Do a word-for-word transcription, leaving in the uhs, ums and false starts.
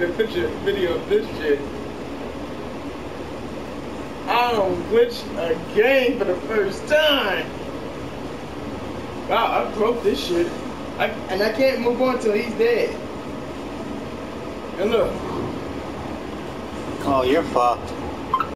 get a picture, video of this shit. I don't glitch a game for the first time. Wow, I broke this shit. I, and I can't move on till he's dead. And look. Oh, you're fucked.